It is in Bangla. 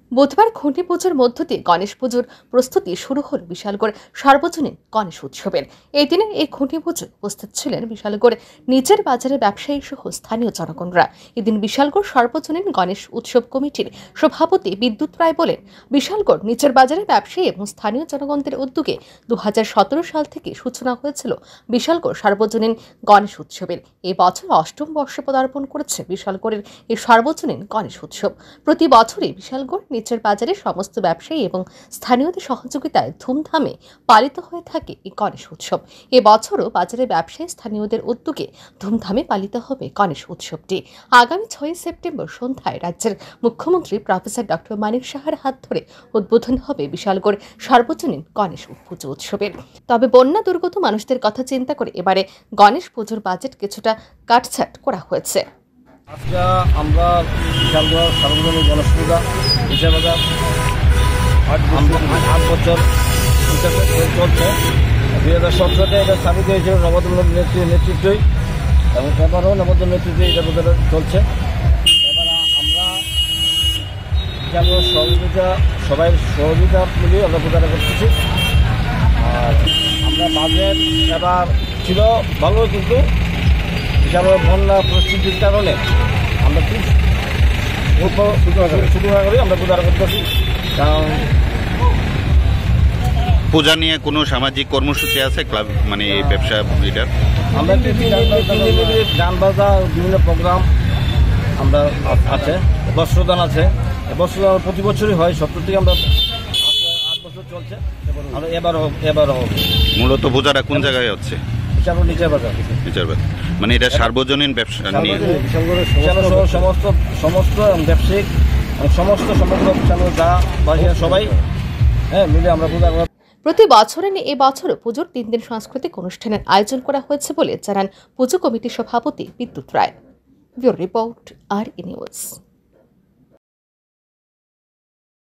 বুধবার খুঁটি পুজোর মধ্য দিয়ে গণেশ পুজোর প্রস্তুতি শুরু হল বিশালগড় সার্বজনীন গণেশ উৎসবের। এই দিনে এই খুঁটি পুজোয় উপস্থিত ছিলেন বিশালগড় নিচের বাজারের ব্যবসায়ী সহ স্থানীয় জনগণরা। এদিন বিশালগড় সার্বজনীন গণেশ উৎসব কমিটির সভাপতি বিদ্যুৎ রায় বলেন, বিশালগড় নিচের বাজারের ব্যবসায়ী এবং স্থানীয় জনগণদের উদ্যোগে 2017 সাল থেকে সূচনা হয়েছিল বিশালগড় সার্বজনীন গণেশ উৎসবের। এই বছর অষ্টম বর্ষে পদার্পণ করেছে বিশালগড়ের এই সার্বজনীন গণেশ উৎসব। প্রতি বছরই বিশালগড় নিচের বাজারে সমস্ত ব্যবসায়ী এবং স্থানীয়দের সহযোগিতায় ধুমধামে পালিত হয়ে থাকে এই গণেশ উৎসব। এবছরও বাজারের ব্যবসায়ী স্থানীয়দের উদ্যোগে ধুমধামে পালিত হবে গণেশ উৎসবটি। আগামী 6 সেপ্টেম্বর সন্ধ্যায় রাজ্যের মুখ্যমন্ত্রী প্রফেসর ডক্টর মানিক সাহার হাত ধরে উদ্বোধন হবে বিশালগড় সার্বজনীন গণেশ পুজো উৎসবের। তবে বন্যা দুর্গত মানুষদের কথা চিন্তা করে এবারে গণেশ পুজোর বাজেট কিছুটা কাটছাট করা হয়েছে। আজকে আমরা বিশালগড় সার্বজনীন গণেশ পূজা হিসেবে 8 বছর চলছে। 2017-তে এটা স্থাপিত হয়েছিল নবদল নেতৃত্বই, এবং এবারও নবদল নেতৃত্বে এটা চলছে। এবার আমরা বিশালগড় সবাই সহযোগিতা মিলিয়ে আমরা পূজাটা করতেছি। আর আমরা বাজেট এবার ছিল ভালো, কিন্তু বিশালগড় বন্যা পরিস্থিতির কারণে আমরা খুব ছোটো করে আমরা পূজা করতেছি। কারণ পূজা নিয়ে কোনো সামাজিক কর্মসূচি আছে ক্লাব, মানে ব্যবসা এটার আমরা গান বাজা বিভিন্ন প্রোগ্রাম আমরা আছে, বস্ত্রদান আছে। বস্ত্রদান প্রতি বছরই হয়, 70 থেকে আমরা 8 বছর চলছে। এবারও হোক। মূলত পূজাটা কোন জায়গায় হচ্ছে? নিচের বাজার। মানে এটা সার্বজনীন ব্যবসা নিয়ে সমস্ত ব্যবসায়িক সমস্ত যা বাসিয়া সবাই মিলে আমরা পূজা। প্রতি বছরের এ বছরও পুজোর 3 দিন সাংস্কৃতিক অনুষ্ঠানের আয়োজন করা হয়েছে বলে জানান পুজো কমিটির সভাপতি Bidyut Roy. Bureau report, R news.